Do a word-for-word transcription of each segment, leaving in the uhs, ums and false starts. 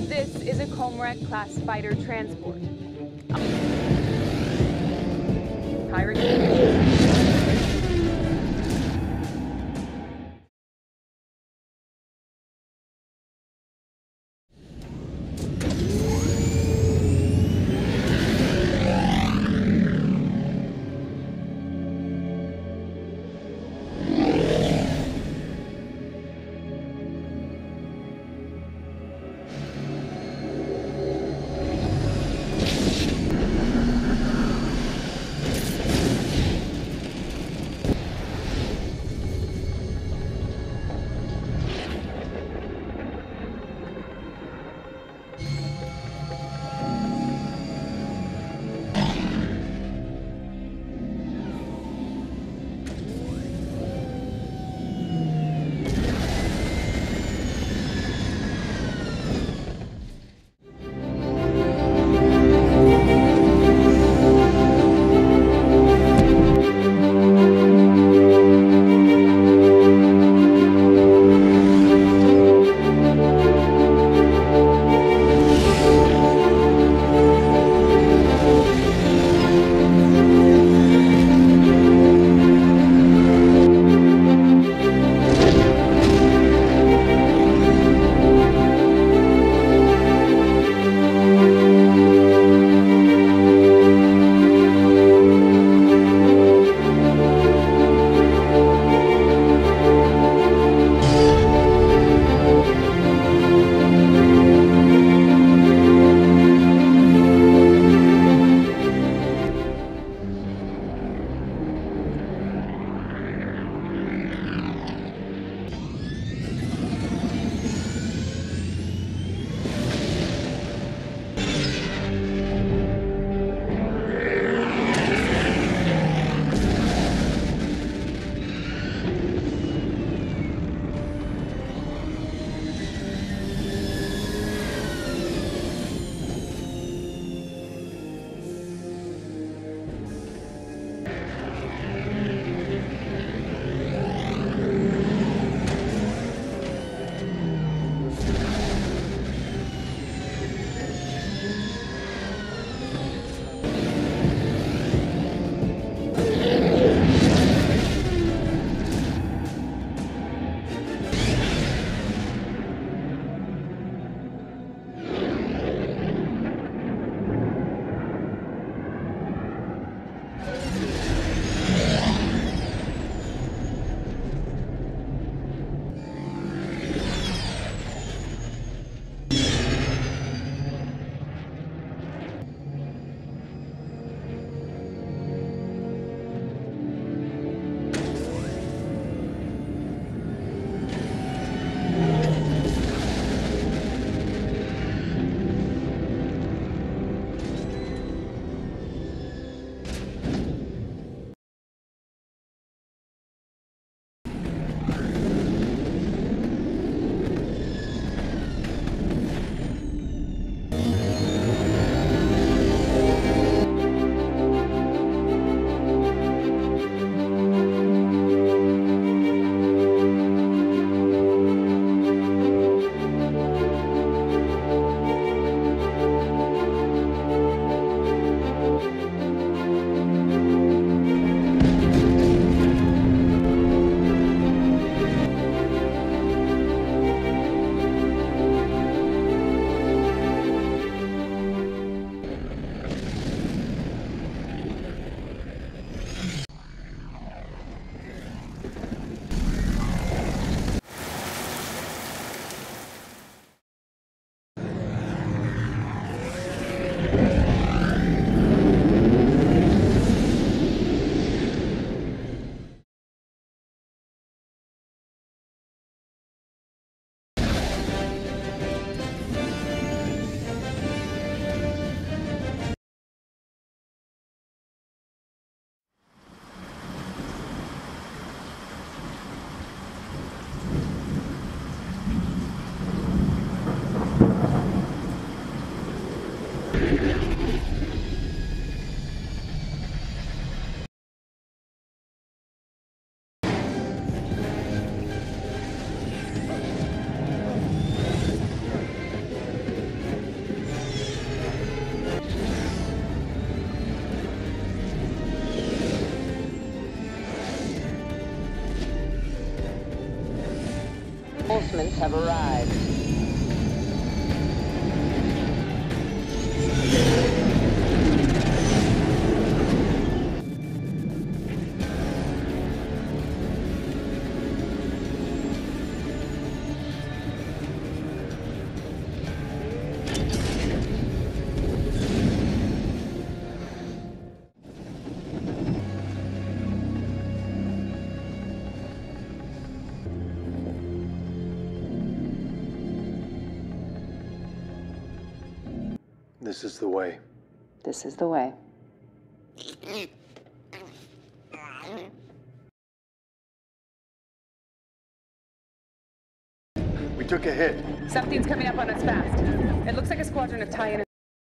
This is a Kom'rk-class fighter transport. Pirate. Reinforcements have arrived. This is the way. This is the way. We took a hit. Something's coming up on us fast. It looks like a squadron of tie-in.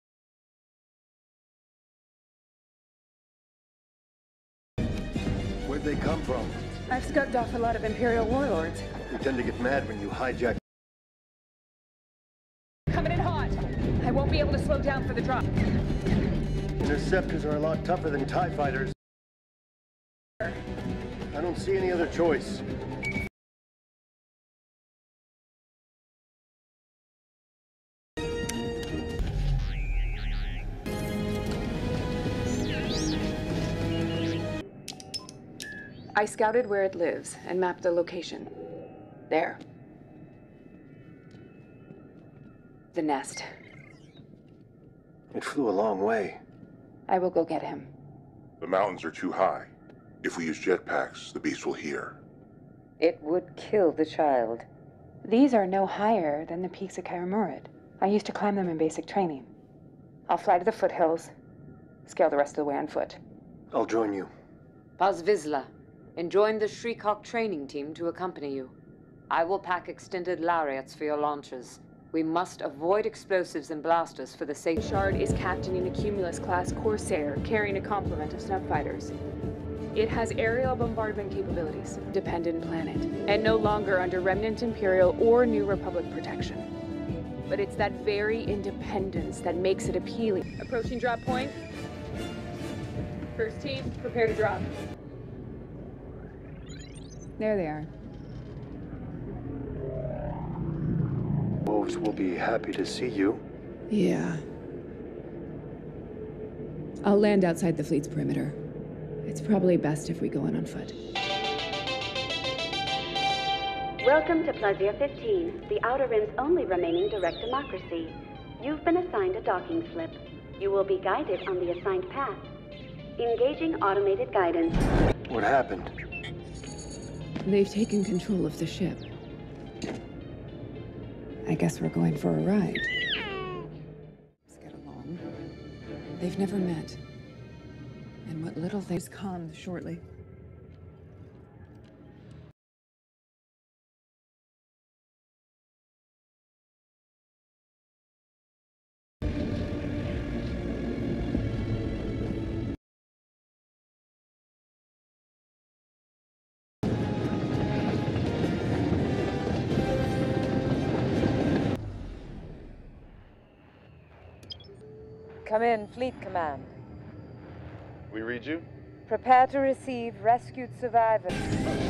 Where'd they come from? I've scuffed off a lot of Imperial warlords. We tend to get mad when you hijack. Coming in hot. I won't be able to slow down for the drop. Interceptors are a lot tougher than TIE fighters. I don't see any other choice. I scouted where it lives and mapped the location. There. The nest. It flew a long way. I will go get him. The mountains are too high. If we use jetpacks, the beast will hear. It would kill the child. These are no higher than the peaks of Kom'rk. I used to climb them in basic training. I'll fly to the foothills, scale the rest of the way on foot. I'll join you. Paz Vizsla, and join the Shriekhawk training team to accompany you. I will pack extended lariats for your launches. We must avoid explosives and blasters for the sake. Shard is captaining a Cumulus-class Corsair carrying a complement of snub fighters. It has aerial bombardment capabilities, dependent planet, and no longer under Remnant Imperial or New Republic protection. But it's that very independence that makes it appealing. Approaching drop point. First team, prepare to drop. There they are. Wolves will be happy to see you. Yeah. I'll land outside the fleet's perimeter. It's probably best if we go in on foot. Welcome to Plaisir fifteen, the Outer Rim's only remaining direct democracy. You've been assigned a docking slip. You will be guided on the assigned path. Engaging automated guidance. What happened? They've taken control of the ship. I guess we're going for a ride. Let's get along. They've never met. And what little things calmed shortly. Come in, Fleet Command. We read you? Prepare to receive rescued survivors.